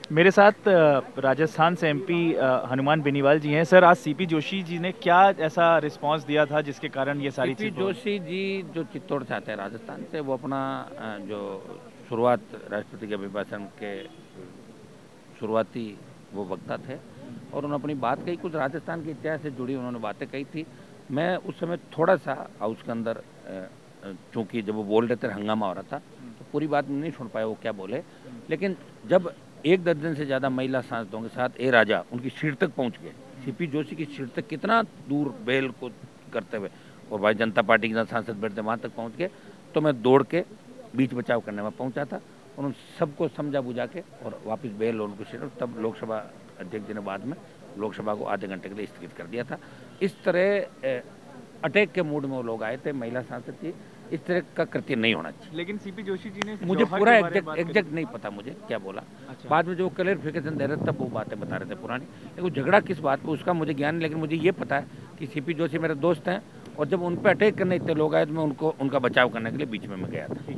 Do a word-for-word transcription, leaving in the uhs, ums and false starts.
मेरे साथ अ, राजस्थान से एमपी अ, हनुमान बेनीवाल जी हैं। सर, आज सीपी जोशी जी ने क्या ऐसा रिस्पांस दिया था जिसके कारण ये सारी सीपी चीज़ हो। जोशी जी जो चित्तौड़ से आते हैं राजस्थान से, वो अपना अ, जो शुरुआत राष्ट्रपति के अभिभाषण के शुरुआती वो वक्ता थे और उन्होंने अपनी बात कही, कुछ राजस्थान के इतिहास से जुड़ी उन्होंने बातें कही थी। मैं उस समय थोड़ा सा हाउस के अंदर, चूँकि जब वो बोल रहे थे हंगामा हो रहा था, तो पूरी बात नहीं सुन पाया वो क्या बोले। लेकिन जब एक दर्जन से ज़्यादा महिला सांसदों के साथ ए राजा उनकी सीट तक पहुंच गए, सीपी जोशी की सीट तक कितना दूर बेल को करते हुए, और भारतीय जनता पार्टी के साथ सांसद बैठते वहाँ तक पहुँच गए, तो मैं दौड़ के बीच बचाव करने में पहुँचा था और उन सबको समझा बुझा के और वापस बेल उनको सीट, तब लोकसभा अध्यक्ष जी ने बाद में लोकसभा को आधे घंटे के लिए स्थगित कर दिया था। इस तरह अटैक के मूड में वो लोग आए थे, महिला सांसद थी। इस तरह का कृत्य नहीं होना चाहिए। लेकिन सीपी जोशी जी ने मुझे जौहर पूरा के बारे में एग्जैक्ट बात करी। एग्जैक्ट नहीं पता मुझे क्या बोला। अच्छा। बाद में जो क्लैरिफिकेशन दे रहे थे तब वो बातें बता रहे थे पुरानी, लेकिन झगड़ा किस बात पे उसका मुझे ज्ञान नहीं। लेकिन मुझे ये पता है कि सीपी जोशी मेरे दोस्त हैं और जब उन पर अटैक करने इतने लोग आए तो मैं उनको उनका बचाव करने के लिए बीच में मैं गया था।